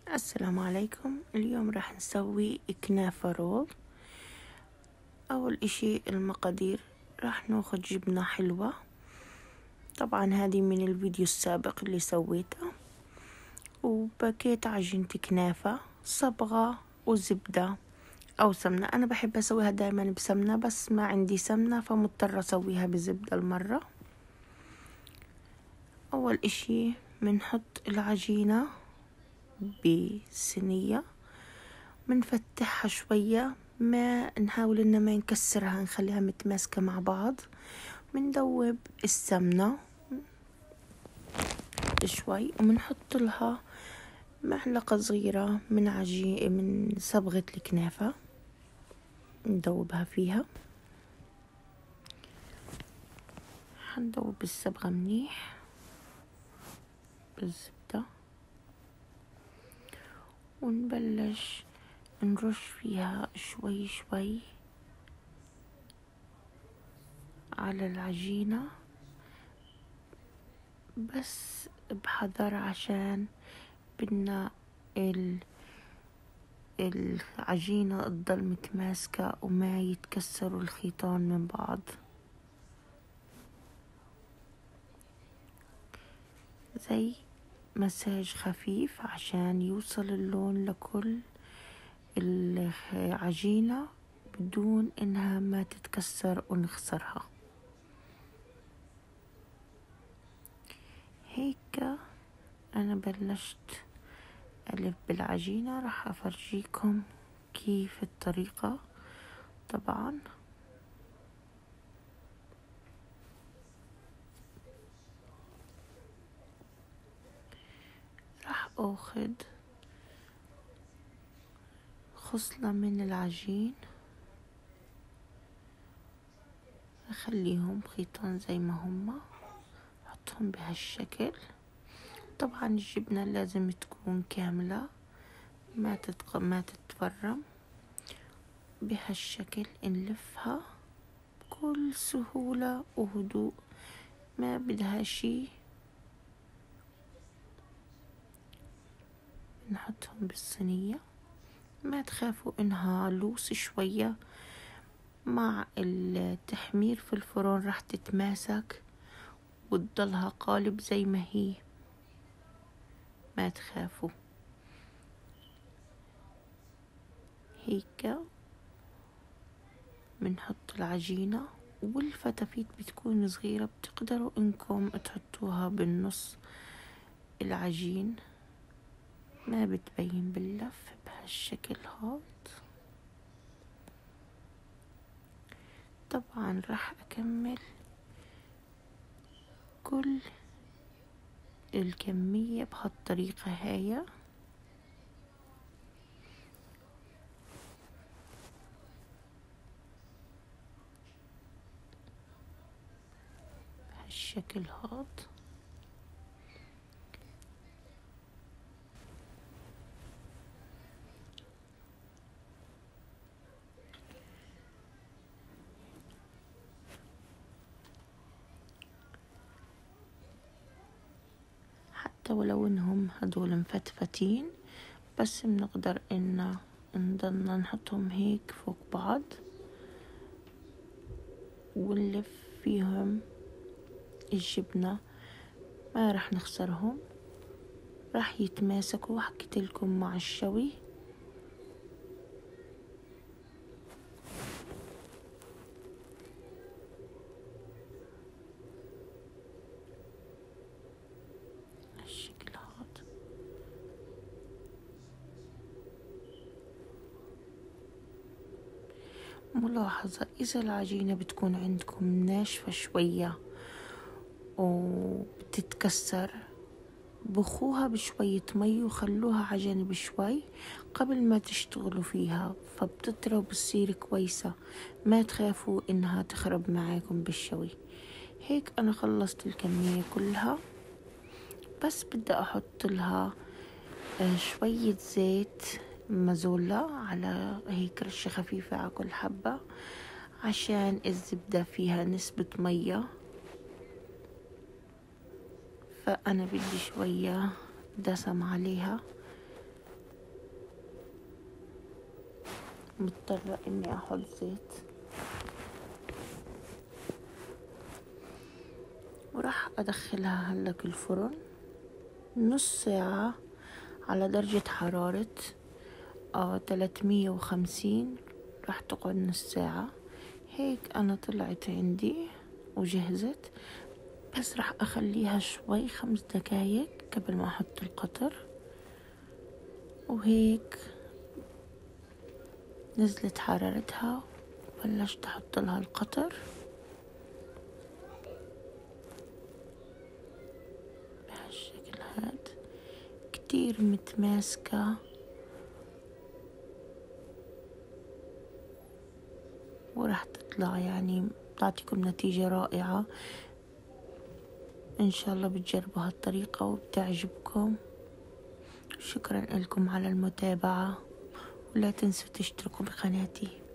السلام عليكم. اليوم راح نسوي كنافة رول. أول إشي المقادير، راح ناخد جبنة حلوة، طبعا هذه من الفيديو السابق اللي سويته، وباكيت عجينة كنافة، صبغة وزبدة أو سمنة. أنا بحب أسويها دايما بسمنة، بس ما عندي سمنة فمضطرة أسويها بزبدة المرة. أول إشي بنحط العجينة بصينية، بنفتحها شوية، ما نحاول إن ما نكسرها، نخليها متماسكة مع بعض. بندوب السمنة شوي، وبنحط لها معلقة صغيرة من صبغة الكنافة، ندوبها فيها. حندوب الصبغة منيح بالزبدة، ونبلش نرش فيها شوي شوي على العجينة، بس بحذر عشان بدنا العجينة تضل متماسكة وما يتكسروا الخيطان من بعض. زي مساج خفيف عشان يوصل اللون لكل العجينة بدون انها ما تتكسر ونخسرها. هيك انا بلشت ألف بالعجينة. راح أفرجيكم كيف الطريقة. طبعا راح أخذ خصلة من العجين، أخليهم خيطان زي ما هما، أحطهم بهالشكل. طبعا الجبنة لازم تكون كاملة، ما تتفرم. بهالشكل نلفها بكل سهولة وهدوء، ما بدها شي. نحطهم بالصينية، ما تخافوا انها لوس شوية، مع التحمير في الفرن راح تتماسك وتضلها قالب زي ما هي، ما تخافوا. هيك بنحط العجينة، والفتافيت بتكون صغيرة، بتقدروا انكم تحطوها بالنص العجين، ما بتبين باللف بهالشكل هاد. طبعا راح اكمل كل الكمية بهالطريقة هاي، بهالشكل هاد. حتى ولو انهم هدول مفتفتين، بس بنقدر ان نضلنا نحطهم هيك فوق بعض ونلف فيهم الجبنة، ما راح نخسرهم، راح يتماسكوا. حكيت لكم مع الشوي. الشكل هذا. ملاحظة، إذا العجينة بتكون عندكم ناشفة شوية وبتتكسر، بخوها بشوية مي وخلوها عجنب شوي قبل ما تشتغلوا فيها، فبتطرى وبتصير كويسة، ما تخافوا إنها تخرب معاكم بالشوي. هيك أنا خلصت الكمية كلها، بس بدي أحط لها شوية زيت مازولا، على هيك رشة خفيفة على كل حبة، عشان الزبدة فيها نسبة مية، فأنا بدي شوية دسم عليها مضطرة اني احط زيت، وراح ادخلها هلك الفرن نص ساعة على درجة حرارة 350. راح تقعد نص ساعة. هيك انا طلعت عندي وجهزت. بس راح اخليها شوي 5 دقايق قبل ما احط القطر. وهيك نزلت حرارتها، بلشت احط لها القطر بهالشكل هاد. كتير متماسكة وراح تطلع، يعني بتعطيكم نتيجة رائعة. ان شاء الله بتجربوا هالطريقة وبتعجبكم. شكرا لكم على المتابعة، ولا تنسوا تشتركوا بقناتي.